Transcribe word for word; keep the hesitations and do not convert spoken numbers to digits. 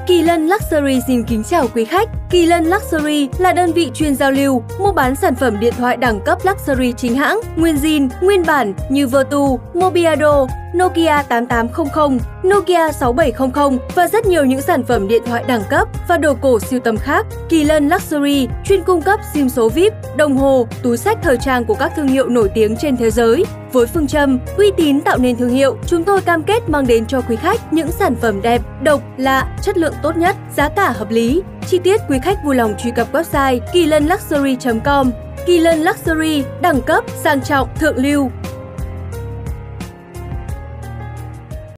Kỳ Lân Luxury xin kính chào quý khách. Kỳ Lân Luxury là đơn vị chuyên giao lưu, mua bán sản phẩm điện thoại đẳng cấp Luxury chính hãng, nguyên zin, nguyên bản như Vertu, Mobiado, Nokia tám tám không không, Nokia sáu bảy không không và rất nhiều những sản phẩm điện thoại đẳng cấp và đồ cổ sưu tầm khác. Kỳ Lân Luxury chuyên cung cấp sim số vi ai pi, đồng hồ, túi xách thời trang của các thương hiệu nổi tiếng trên thế giới. Với phương châm uy tín tạo nên thương hiệu, chúng tôi cam kết mang đến cho quý khách những sản phẩm đẹp, độc, lạ, chất lượng tốt nhất, giá cả hợp lý. Chi tiết quý khách vui lòng truy cập website kỳ lân luxury chấm com. Kỳ Lân Luxury, đẳng cấp, sang trọng, thượng lưu.